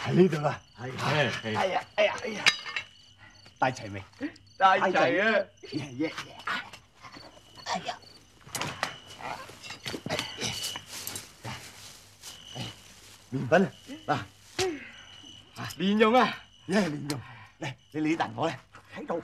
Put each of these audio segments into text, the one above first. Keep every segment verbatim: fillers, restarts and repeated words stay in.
喺呢度啦。 係係係。哎呀哎呀哎呀！帶齊未？ 帶齊啊！ 耶耶！哎呀！麵粉啊！嗱， 蓮蓉啊！ 一係蓮蓉，嚟你理蛋我咧喺度。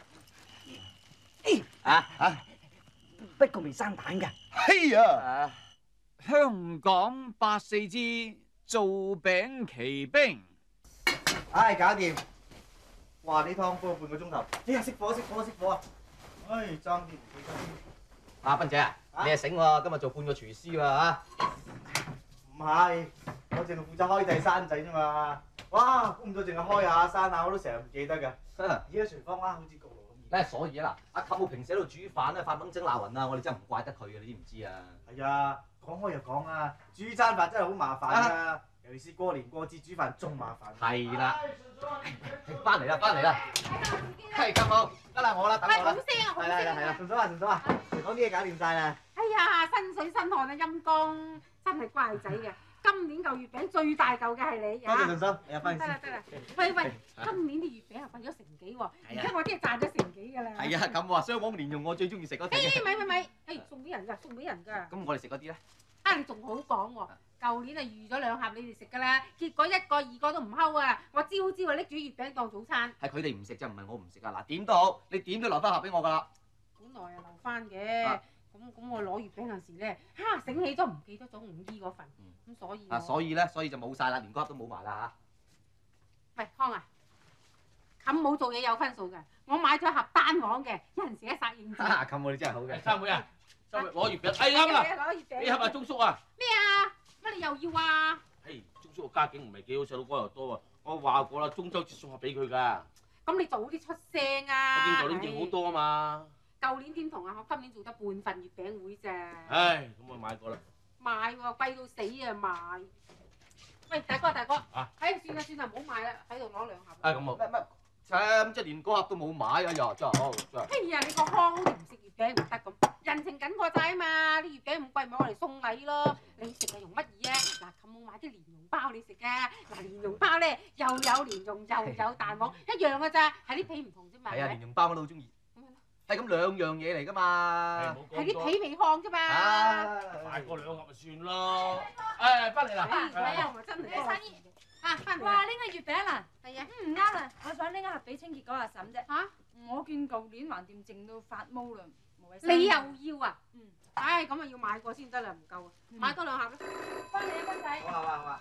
啊啊！ 不過未生蛋㗎。 嘿呀！ 啊！香港八四支做餅奇兵。 唉，搞掂！哇！呢湯煲咗半個鐘頭，哎呀，熄火熄火熄火啊！唉，爭啲唔記得添。 阿斌姐啊，你係醒喎，今日做半個廚師喎嚇。 唔係，我淨係負責開第山仔啫嘛。哇，估唔到淨係開下山下，我都成日唔記得㗎。而家廚房哇，好似焗爐咁熱。 咧，所以啊嗱，阿舅母平時喺度煮飯咧，發猛整鬧雲啊，我哋真係唔怪得佢嘅，你知唔知啊？ 係啊，講開又講啊，煮餐飯真係好麻煩㗎，尤其是過年過節煮飯仲麻煩。 係啦，翻嚟啦，翻嚟啦，係舅母，得啦，我啦，等喂， 我啦。 好聲啊，好係啦係啦係聲啊！ 啦， 順嫂啊順嫂啊，廚房啲嘢搞掂晒啦。 哎呀，身水身汗啊，陰公，真係乖仔嘅。今年嚿月餅最大嚿嘅係你多謝順嫂，你入翻得啦得啦，喂喂，今年啲月餅係為咗成幾喎，而家我啲係賺咗成幾㗎啦。 係啊，咁我話雙黃蓮蓉我最中意食嗰隻嘅。 誒咪咪咪，誒送俾人㗎，送俾人㗎。 咁我哋食嗰啲咧？ 啊，你仲好講喎！舊年啊預咗兩盒你哋食㗎啦，結果一個二個都唔睺啊！我朝朝啊拎住月餅當早餐。 係佢哋唔食啫，唔係我唔食啊！嗱，點都好，你點都留翻盒俾我㗎啦。 本來啊留翻嘅，咁咁我攞月餅嗰陣時咧，嚇醒起咗唔記得咗五姨嗰份，咁所以啊，所以咧，所以就冇晒啦，連嗰盒都冇埋啦喂康啊，冚冇做嘢有分數嘅，我買咗盒單黃嘅，一人食一殺應嚇。啊，咁我哋真係好嘅。 三妹啊，三妹攞月餅，哎啱啦， 攞月餅。 你係咪鐘叔啊？ 咩啊？乜你又要啊？ 嘿，鐘叔個家境唔係幾好，細佬哥又多啊。我話過啦，中秋節送盒俾佢㗎。 咁你早啲出聲啊！ 我見舊年剩好多啊嘛。 舊年點同啊？我今年做得半份月餅會咋。 唉，咁我買過啦。 買喎，貴到死啊買！喂，大哥大哥， 啊， 唉，算啦算啦，唔好買啦，喺度攞兩盒。 啊，咁好。乜乜？咁即係連嗰盒都冇買啊！又真係好真係。 哎呀，你個腔好似唔食月餅唔得咁，人情緊過債啊嘛！啲月餅咁貴，咪我嚟送禮咯。你食係用乜嘢啊？嗱，琴日買啲蓮蓉包你食㗎。嗱，蓮蓉包咧又有蓮蓉又有蛋黃，一樣㗎咋，係啲皮唔同啫嘛。 係啊，蓮蓉包我都好中意。 咁樣咯。 係咁兩樣嘢嚟㗎嘛。 係啲皮未烘啫嘛。 啊， 買過兩盒咪算咯。誒，翻嚟啦。 哎呀，我真係多。啊，翻嚟。 哇！拎個月餅啊， 係啊， 嗯唔啱啦，我想拎一盒俾清潔嗰阿嬸啫。 嚇？ 我見舊年橫掂剩到發毛啦，無謂嘥。 你又要啊？嗯。唉，咁啊要買過先得啦，唔夠啊，買多兩盒啦。 幫你啊，斌仔。 好啊好啊好啊。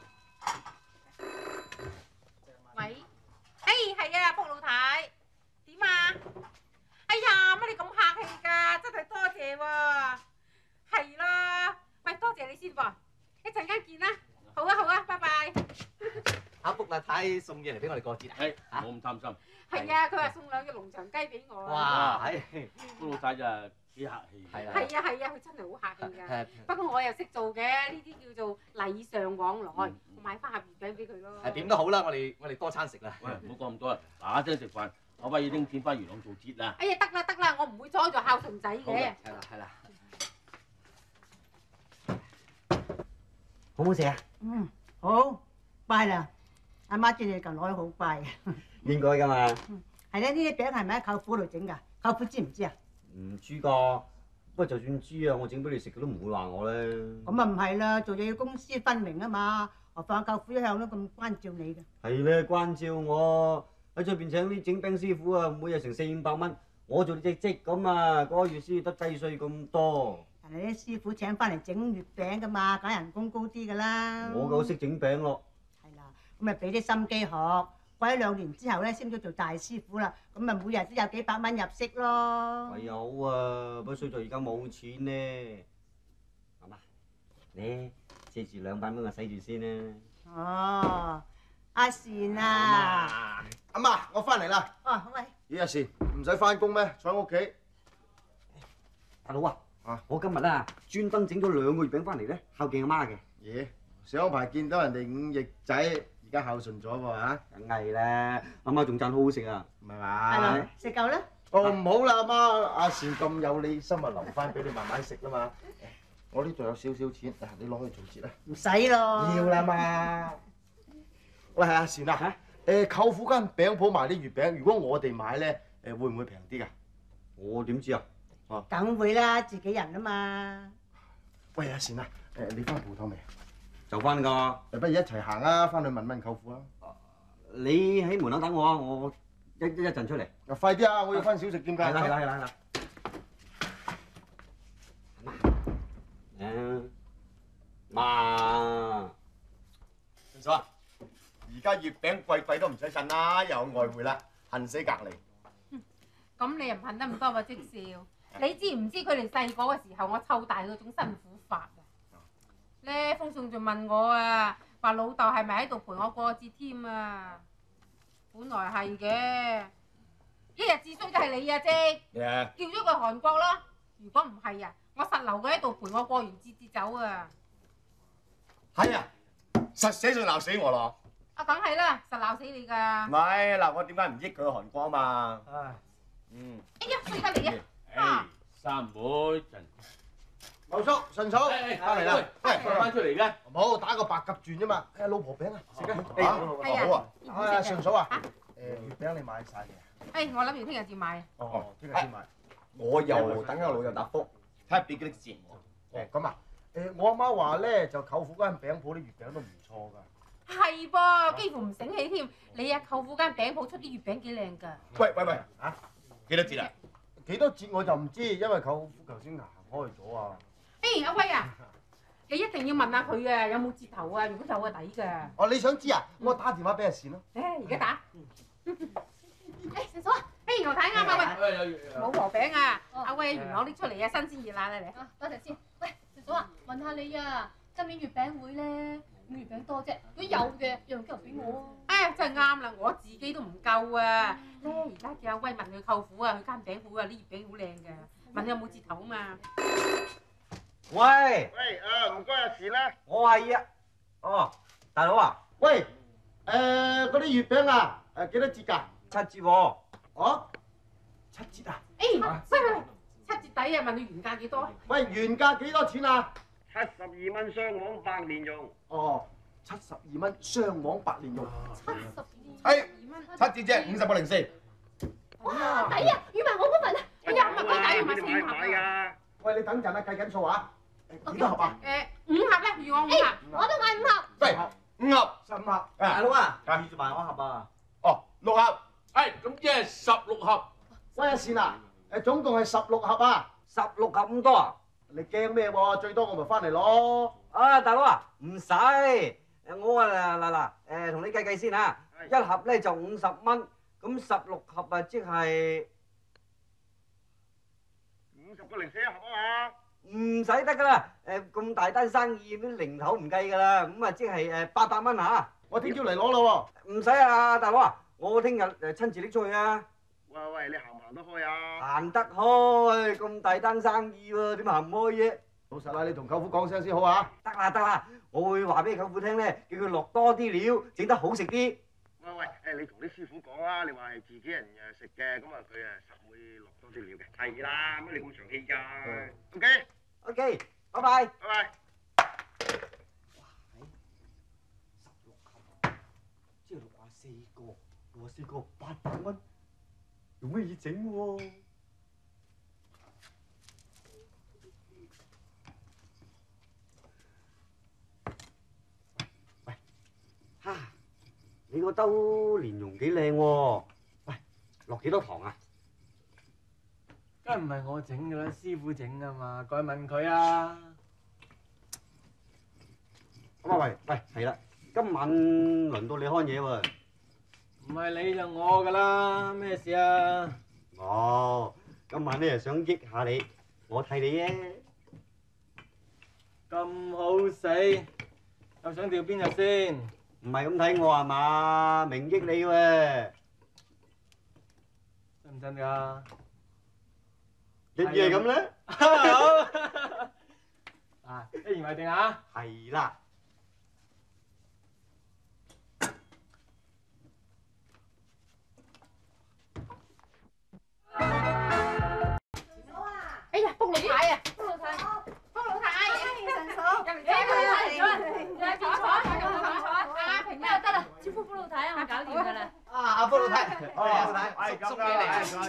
喂，誒係啊，卜老太，點啊？哎呀，乜你咁客氣㗎？真係多謝喎。係啦，喂，多謝你先噃，一陣間見啦。好啊好啊，拜拜。 阿福啊，太送嘢嚟俾我哋過節啊！ 係，冇咁貪心。 係啊，佢話送兩隻龍翔雞俾我啊。 哇，係。 高老太就係幾客氣。 係啦。 係啊係啊，佢真係好客氣㗎。不過我又識做嘅，呢啲叫做禮尚往來。我買翻盒月餅俾佢咯。 係點都好啦，我哋我哋多餐食啦。 喂，唔好講咁多啦，嗱嗱聲食飯，我威已經見翻元朗做節啦。 哎呀，得啦得啦，我唔會阻住孝順仔嘅。 係啦係啦。 好唔好食啊？嗯，好，乖啦。阿媽見你咁耐好乖嘅。 應該㗎嘛。 係咧，呢啲餅係咪喺舅父度整㗎？舅父知唔知啊？ 唔知㗎，不過就算知啊，我整俾你食，佢都唔會話我咧。 咁啊唔係啦，做嘢要公私分明啊嘛。何況舅父一向都咁關照你嘅。 係咧，關照我喺出邊請啲整餅師傅啊，每日成四五百蚊，我做隻積咁啊，嗰個月先得雞碎咁多。 但係啲師傅請翻嚟整月餅㗎嘛，梗係人工高啲㗎啦。 我夠識整餅咯。 係啦，咁咪俾啲心機學，過咗兩年之後咧，升咗做大師傅啦，咁咪每日都有幾百蚊入息咯。 係啊好啊，不過衰在而家冇錢咧。阿媽，你借住兩百蚊我使住先啦。 哦，阿善啊！ 阿媽，我翻嚟啦。 哦，好啊。 咦，阿善，唔使翻工咩？坐喺屋企。 大佬啊！啊！我今日啊，專登整咗兩個月餅翻嚟咧，孝敬阿媽嘅。 咦？上排見到人哋五翼仔，而家孝順咗喎嚇。 梗係啦，阿媽仲讚好好食啊， 唔係嘛？ 係咯，食夠啦。 哦，唔好啦，阿媽，阿善咁有你心啊，留翻俾你慢慢食啦嘛。我呢度有少少錢，嗱，你攞去做節啦。 唔使咯。 要啦嘛。 喂，阿善啊，誒舅父間餅鋪賣啲月餅，如果我哋買咧，誒會唔會平啲㗎？ 我點知啊？ 哦， 梗會啦，自己人啊嘛。 喂，阿善啊，誒你翻鋪頭未？ 就翻㗎。 誒不如一齊行啊，翻去問問舅父啊。 你喺門口等我啊，我一一一陣出嚟。 快啲啊！我要翻小食店㗎。 係啦係啦係啦係啦。誒，媽， 順嫂啊，而家月餅貴貴都唔使襯啦，又有外匯啦，恨死隔離。 咁你又唔恨得咁多喎，即少。你知唔知佢哋細個嘅時候，我湊大嗰種辛苦法啊？咧風送仲問我啊，話老豆係咪喺度陪我過節添啊？本來係嘅，一日至衰都係你啊，姐。 Yeah. 叫咗佢韓國咯。如果唔係啊，我實留佢喺度陪我過完節至走啊。 係啊，實寫信鬧死我咯。 啊，梗係啦，實鬧死你㗎。 唔係嗱，我點解唔益佢去韓國啊嘛？ 唉， 嗯。 哎呀，衰得你啊！ 誒，三妹陣。 茂叔，順嫂，翻嚟啦！喂， 翻出嚟嘅。 冇打個白鴿轉啫嘛。誒，老婆餅啊，食啊！ 係啊， 好啊。啊，順嫂啊，誒月餅你買晒未啊？ 誒，我諗住聽日至買。 哦，聽日先買。 我又等緊老友答覆，睇下俾幾多錢我。 哦，咁啊，誒我阿媽話咧，就舅父間餅鋪啲月餅都唔錯㗎。 係噃，幾乎唔醒起添。你阿舅父間餅鋪出啲月餅幾靚㗎。 喂喂喂，嚇幾多折啊？幾多折我就唔知，因為舅父頭先行開咗啊。 誒，阿威啊，你一定要問下佢啊，有冇折頭啊？如果有啊，抵㗎。 哦，你想知啊？我打電話俾阿善咯。 誒，而家打。誒，順嫂啊，誒，我睇啱啊喂，老婆餅啊，阿威元朗拎出嚟啊，新鮮熱辣啊嚟。 啊，多謝先。喂，順嫂啊，問下你啊，今年月餅會咧，冇月餅多啫。如果有嘅，讓幾嚿俾我啊。 誒，真係啱啦，我自己都唔夠啊。咧，而家叫阿威問佢舅父啊，佢間餅鋪啊，啲月餅好靚㗎，問有冇折頭啊嘛。 喂， 喂，啊唔該阿善啦。 我係啊。哦，大佬啊， 喂，誒嗰啲月餅啊，誒幾多折㗎？ 七折喎。 哦，七折啊？ 誒，喂喂喂，七折抵啊！問佢原價幾多？ 喂，原價幾多錢啊？ 七十二蚊雙黃白蓮蓉。 哦，七十二蚊雙黃白蓮蓉。 七十二誒， 蚊。 七折啫，五十個零四。 哇，抵啊！預埋我嗰份啊！ 哎呀，唔係佢抵，唔係你四盒買唔買啊！ 㗎？ 喂，你等陣啊，計緊數啊。誒幾多盒啊？ 誒，五盒啦，預我五盒。 我都買五盒。 喂，五盒，十五盒。 大佬啊， 啊預住埋我盒啊。 哦，六盒。 誒，咁即係十六盒。 喂，阿善啊，誒總共係十六盒啊。 十六盒咁多啊？ 你驚咩喎？最多我咪翻嚟咯。 啊，大佬啊，唔使，誒我啊嗱嗱誒同你計計先嚇，一盒咧就五十蚊，咁十六盒啊即係五十個零四一盒啊嘛。 唔使得噶啦，誒咁大單生意啲零頭唔計噶啦，咁啊即係誒八百蚊嚇。 我聽朝嚟攞咯喎。唔使啊，大佬啊，我聽日誒親自拎出去啊。 喂喂，你行唔行得開啊？ 行得開，咁大單生意喎，點行唔開啫？ 老實啦，你同舅父講聲先好啊。 得啦得啦，我會話俾舅父聽咧，叫佢落多啲料，整得好食啲。 喂喂，誒你同啲師傅講啊，你話係自己人誒食嘅，咁啊佢誒實會落多啲料嘅。係啦，乜你咁長氣㗎 ？OK。 OK，拜拜。 拜拜。 十六盒，即係六啊四個，六啊四個八百蚊，用咩嘢整喎？喂，哈，你個兜蓮蓉幾靚喎？喂，落幾多糖啊？ 梗唔係我整㗎啦，師傅整㗎嘛，該問佢啊。 咁啊喂喂，係啦，今晚輪到你看嘢喎。 唔係你就我㗎啦，咩事啊？ 哦，今晚咧想益下你，我替你啫。 咁好死，又想調邊日先？ 唔係咁睇我係嘛？明益你喎。 真唔真㗎？ 一於係咁咧。 好。啊，一言為定啊！ 係啦。 哎呀，福老太啊！福老太，福老太， 神嫂， 入嚟坐，入嚟坐，入嚟坐，入嚟坐，阿平啊，得啦，招呼福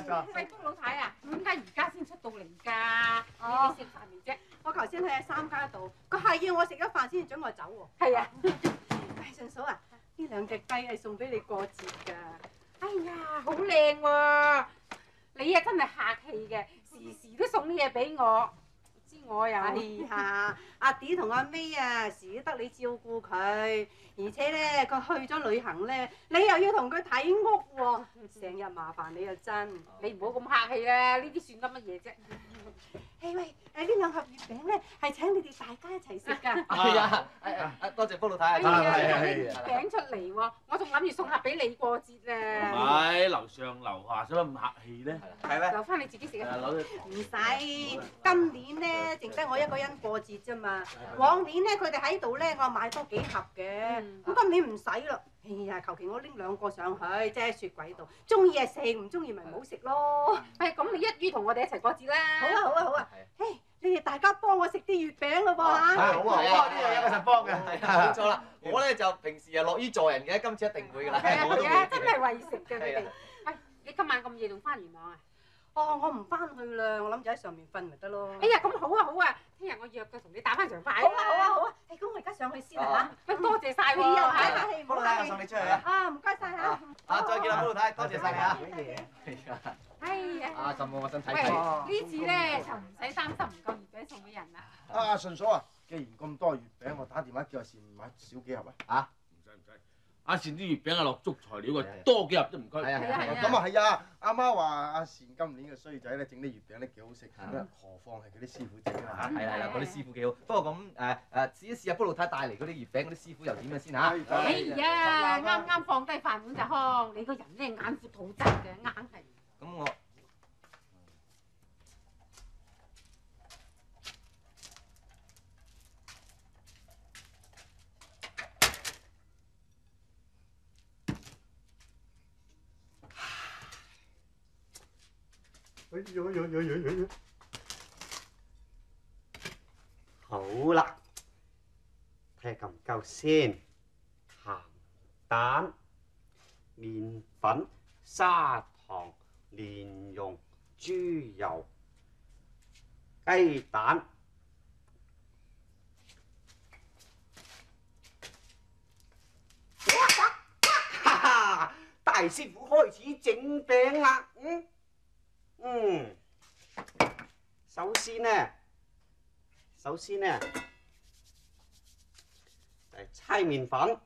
喂，福老太啊，點解而家先出到嚟㗎？ 哦你食飯未啫？ 我頭先喺三家度，佢係要我食咗飯先至準我走喎。 係啊。 唉，順嫂啊，呢兩隻雞係送俾你過節㗎。 哎呀，好靚喎！你啊真係客氣嘅，時時都送啲嘢俾我。知我又哎呀，阿 D 同阿 May 啊，時都得你照顧佢，而且咧佢去咗旅行咧，你又要同佢睇屋喎，成日麻煩你啊真。 你唔好咁客氣啦，呢啲算得乜嘢啫？ 誒喂，誒呢兩盒月餅咧係請你哋大家一齊食㗎。 係啊，誒誒，多謝福老太。 哎呀，有啲月餅出嚟喎，我仲諗住送盒俾你過節唔啊。 係樓上樓下，使乜咁客氣咧？ 係咩？ 留翻你自己食啊。 唔使，今年咧淨得我一個人過節啫嘛。往年咧佢哋喺度咧，我買多幾盒嘅。咁今年唔使啦。哎呀，求其我拎兩個上去，即係雪櫃度，中意係食，唔中意咪唔好食咯。 誒，咁你一於同我哋一齊過節啦。 好啊好啊好啊！誒，你哋大家幫我食啲月餅咯噃嚇。 好啊好啊，呢樣嘢我實幫嘅。係啊，冇錯啦。我咧就平時係樂於助人嘅，今次一定會㗎啦。 係啊我都係啊，真係為食嘅你係啊哋。喂，你今晚咁夜仲翻元朗啊？ 哦，我唔翻去啦，我諗住喺上面瞓咪得咯。 哎呀，咁好啊好啊，聽日我約佢同你打翻場牌。 好啊好啊好啊！誒，咁我而家上去先啦嚇。 喂，多謝晒喎。 係啊，唔使客氣，唔好福老太， 客氣。 我送你出去啊！ 啊，唔該晒嚇。 啊，再見啦，福老太，多謝晒你啊！ 哎呀， 啊，咁我想睇喂， 睇。 呢次咧就唔使擔心唔夠月餅送俾人啦。 啊，順嫂啊，既然咁多月餅，我打電話叫阿善買少幾盒啊。 啊？ 唔使唔使，阿善啲月餅係落足材料嘅，多幾盒都唔該。 係啊係啊係啊。 咁啊係啊，阿媽話阿善今年嘅衰仔咧，整啲月餅咧幾好食，何況係佢啲師傅整啊嚇。 係啦係啦，嗰啲師傅幾好。不過咁誒誒，試一試阿福老太帶嚟嗰啲月餅嗰啲師傅又點樣先嚇？ 哎呀，啱啱放低飯碗就康，你個人咧眼闊肚窄嘅，硬係。 咁我哎呀呀呀呀呀！好啦，睇下夠唔夠先。鹹蛋、麵粉、砂糖、蓮蓉、豬油、雞蛋。哈哈！大師傅開始整餅啦，嗯。嗯，首先呢，首先呢，誒搓麵粉，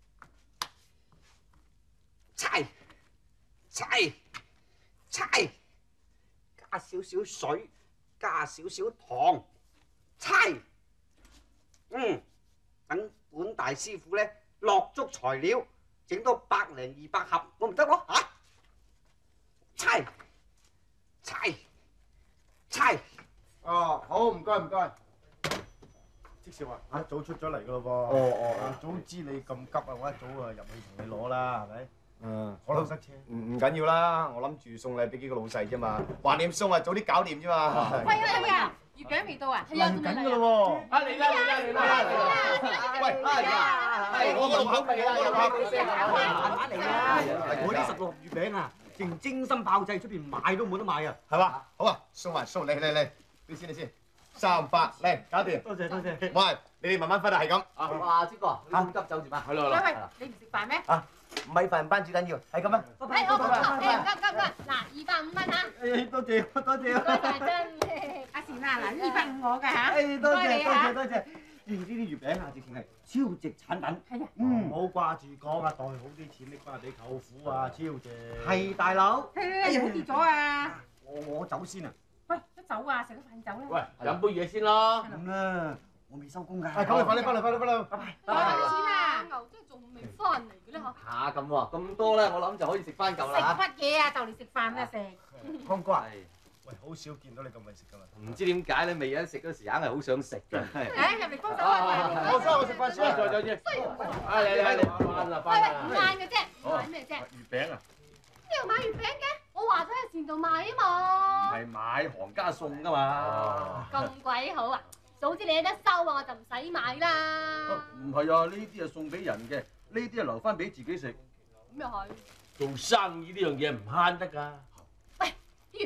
搓搓搓，加少少水，加少少糖，搓。嗯，等本大師傅咧落足材料，整到百零二百盒，我唔得咯嚇，搓。猜猜哦，好，唔該唔該。即少啊，一早出咗嚟噶咯噃。哦哦，早知你咁急啊，我一早啊入去同你攞啦，係咪？嗯，可能塞車。唔唔緊要啦，我諗住送禮俾幾個老細啫嘛，橫掂送啊，早啲搞掂啫嘛。 喂喂喂啊，月餅未到啊？ 係啊， 緊噶咯喎。 啊嚟啦嚟啦嚟啦嚟啦！ 喂，哎呀，係我路口嚟啦，我路口嚟啦， 慢慢嚟啦！我啲十六盒月餅啊，勁精心炮製，出邊買都冇得買啊！ 係嘛？好啊，送埋送嚟嚟嚟，你先你先，三百嚟搞掂。 多謝多謝。 喂，你哋慢慢分啦，係咁。 啊，哇，朱哥，你咁急走住嘛？ 係咯喂喂，你唔食飯咩？ 米飯班最緊要，係咁啊。 誒，我誒唔該唔該唔該，嗱二百五蚊嚇， 誒，多謝多謝。 多謝真嘅。 阿善啊，嗱二百五我㗎嚇。 誒，多謝多唔該你嚇謝多謝。誒，呢啲月餅啊，直情係超值產品。 係啊。 嗯， 唔好掛住講啊，袋好啲錢拎翻俾舅父啊，超值。 係大佬。 誒，唔好跌咗啊！ 我我走先啊。 喂，都走啊，食咗飯走啦。 喂，飲杯嘢先啦。 咁啦，我未收工㗎。 係咁，你快啲翻嚟，快啲翻嚟，拜拜。 多啲錢啊！ 牛真係仲未翻嚟嘅咧嚇。 嚇咁喎，咁多咧，我諗就可以食翻嚿食啦乜嘢啊？就嚟食飯啦食。 康哥啊， 嚇。 喂，好少見到你咁為食㗎嘛。 唔知點解咧，未有食嗰時硬係好想食嘅。 誒，入嚟幫手啊！ 我收我食飯先。 再再先。啊嚟嚟嚟，翻啦喂喂， 翻啦。 唔晏嘅啫，買咩啫？ 月餅啊， 邊度買月餅嘅？我話咗喺前度買啊嘛。 係買行家送㗎嘛。 咁鬼好啊！早知你有得收啊，我就唔使買啦。 唔係啊，呢啲係送俾人嘅，呢啲係留翻俾自己食。 咁又係。 做生意呢樣嘢唔慳得㗎。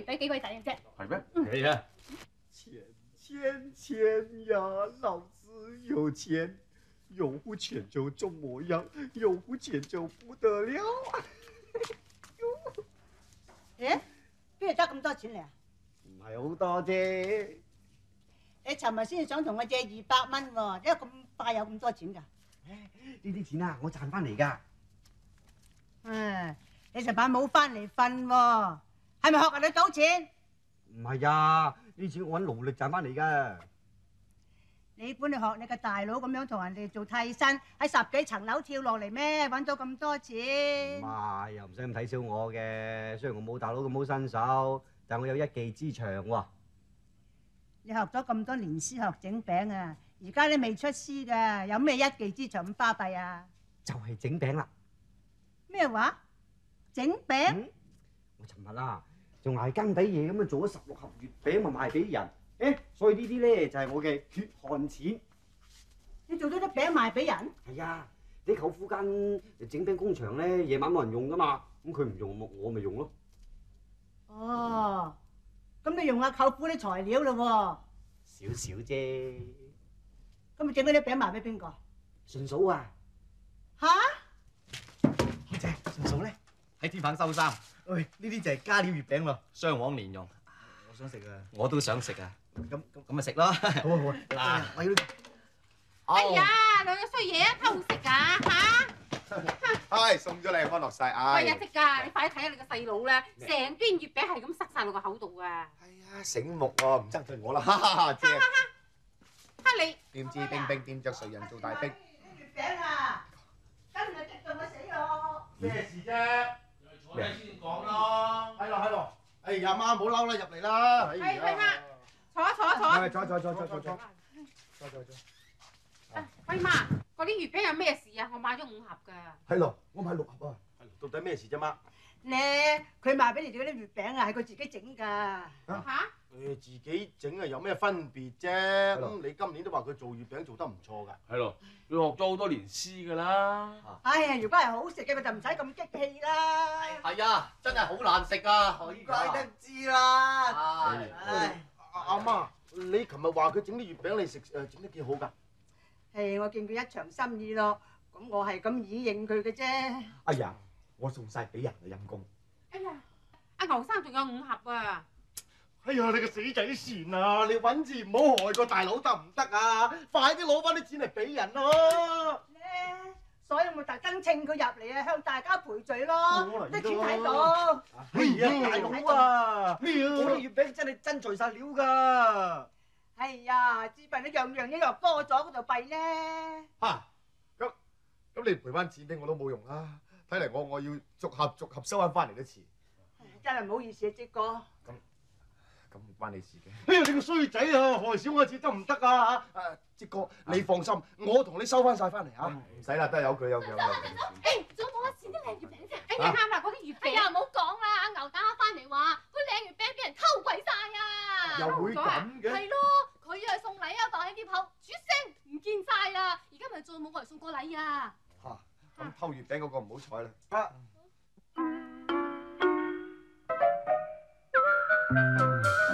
餅幾鬼抵嘅啫。 係咩？ 係啊！錢錢錢呀，老子有錢，有乎錢就中模樣，有乎錢就不得了。 誒，邊度得咁多錢嚟啊？ 唔係好多啫。 你尋日先想同我借二百蚊喎，點解咁快有咁多錢㗎？ 呢啲錢啊，我賺翻嚟㗎。 唉，你尋晚冇翻嚟瞓喎，係咪學人哋賭錢？ 唔係啊，呢啲錢我揾勞力賺翻嚟㗎。 你本你學你個大佬咁樣同人哋做替身，喺十幾層樓跳落嚟咩？揾到咁多錢？ 唔係，又唔使咁睇小我嘅。雖然我冇大佬咁好身手，但我有一技之長喎。 你學咗咁多年師學整餅啊，而家你未出師㗎，有咩一技之長咁巴閉啊？ 就係整餅啦。 咩話？整餅？ 嗯、我尋日啊，仲捱更抵夜咁樣做咗十六盒月餅，咪賣俾人。誒，所以呢啲咧就係我嘅血汗錢。 你做咗啲餅賣俾人？ 係啊，你舅父間整餅工場咧，夜晚冇人用噶嘛，咁佢唔用，我咪用咯。 哦，咁你用下舅父啲材料咯喎？ 少少啫。 咁你整嗰啲餅賣俾邊個？ 順嫂啊。 吓？ 姐，順嫂咧喺天棚收衫。 喂，呢啲就係加料月餅咯， 雙黃蓮蓉。 我想食啊。 我都想食啊。 咁咁咁咪食咯。好啊好啊。嗱，我要。 哎呀，兩個衰嘢啊，偷食㗎嚇！ 唉，送咗你安樂晒。唉。 喂啊，即㗎，你快啲睇下你個細佬咧，成邊月餅係咁塞晒落個口度啊！ 係啊，醒目喎，唔爭對我啦，哈哈，正。 嚇你！ 點知冰冰點着誰人做大兵？ 月餅啊，今日激到我死咯！ 咩事啫？ 坐低先講咯。 係咯係咯。哎呀媽，唔好嬲啦，入嚟啦！哎係係呀。 坐啊坐啊坐啊！ 係，坐坐坐坐坐坐。坐坐坐。 喂媽，嗰啲月餅有咩事啊？我買咗五盒㗎。 係咯，我買六盒啊。到底咩事啫媽？ 咧，佢賣俾你哋嗰啲月餅啊，係佢自己整㗎。 嚇？ 誒自己整啊，有咩分別啫？咁你今年都話佢做月餅做得唔錯㗎。 係咯，佢學咗好多年師㗎啦。 哎呀，如果係好食嘅，佢就唔使咁激氣啦。 係啊，真係好難食啊！ 唔怪得知啦。 唉， 阿阿媽，你琴日話佢整啲月餅你食誒整得幾好㗎？ 係，我見佢一場心意咯，咁我係咁以應佢嘅啫。 哎呀，我送晒俾人嘅陰公。 哎呀，阿牛生仲有五盒啊！ 哎呀，你個死仔善啊！你揾字唔好害個大佬得唔得啊？快啲攞翻啲錢嚟俾人咯！ 咧，所以我特登稱佢入嚟啊，向大家賠罪咯。啲錢喺度。 哎呀，大佬啊，我啲月餅真係真材實料㗎。 哎呀，只笨你樣樣一樣多咗，嗰度弊咧。 嚇，咁咁你賠翻錢俾我都冇用啦。睇嚟我我要逐盒逐盒收翻翻嚟都遲。 真係唔好意思啊，積哥。 咁咁唔關你事嘅。哎呀，你個衰仔啊，害小我錢得唔得啊？誒，積哥，你放心，我同你收翻晒翻嚟嚇。唔使啦，都係有佢有佢有佢。 誒，仲有冇得錢啲靚月餅啫？ 哎呀，啱啦，嗰啲月餅。 哎呀，唔好講啦，阿牛打翻嚟話，嗰靚月餅俾人偷鬼晒啊！ 又會咁嘅？ 係咯，佢以為送禮啊，放喺碟後，啜聲唔見晒啦！而家咪再冇人送過禮啊！ 嚇，咁偷月餅嗰個唔好彩啦。啊！